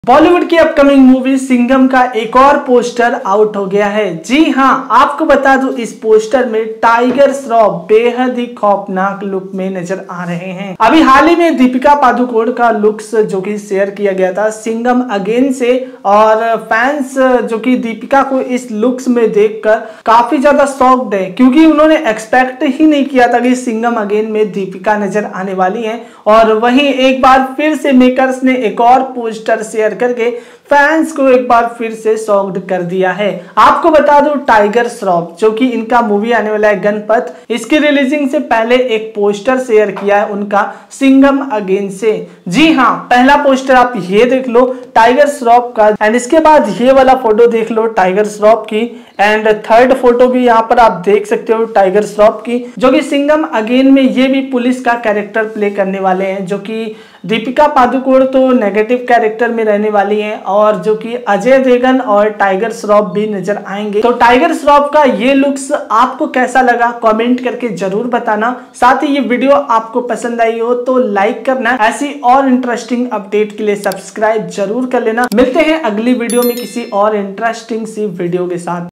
बॉलीवुड की upcoming movie Singham का एक और पोस्टर आउट हो गया है। जी हां, आपको बता दूं इस पोस्टर में टाइगर श्रॉफ बेहद ही खौफनाक लुक में नजर आ रहे हैं। अभी हाल ही में दीपिका पादुकोण का लुक्स जो कि शेयर किया गया था सिंघम अगेन से, और फैंस जो कि दीपिका को इस लुक्स में देखकर काफी ज्यादा शॉक्ड है, क्योंकि उन्होंने एक्सपेक्ट ही नहीं किया था कि सिंघम अगेन में दीपिका नजर आने वाली है। और वहीं एक बार फिर से मेकर्स ने एक और पोस्टर शेयर करके फैंस को एक बार फिर से शॉक्ड कर दिया है। आपको बता दूं टाइगर श्रॉफ जो कि इनका मूवी आने वाला है गणपत, इसकी रिलीजिंग से पहले एक पोस्टर शेयर किया है उनका सिंघम अगेन से। जी हां, पहला पोस्टर आप ये देख लो टाइगर श्रॉफ का, एंड इसके बाद ये वाला फोटो देख लो टाइगर श्रॉफ की, एंड थर्ड फोटो भी यहाँ पर आप देख सकते हो टाइगर श्रॉफ की, जो कि सिंघम अगेन में ये भी पुलिस का कैरेक्टर प्ले करने वाले हैं, जो कि दीपिका पादुकोण तो नेगेटिव कैरेक्टर में रहने वाली हैं, और जो कि अजय देवगन और टाइगर श्रॉफ भी नजर आएंगे। तो टाइगर श्रॉफ का ये लुक्स आपको कैसा लगा कमेंट करके जरूर बताना। साथ ही ये वीडियो आपको पसंद आई हो तो लाइक करना, ऐसी और इंटरेस्टिंग अपडेट के लिए सब्सक्राइब जरूर कर लेना। मिलते हैं अगली वीडियो में किसी और इंटरेस्टिंग सी वीडियो के साथ।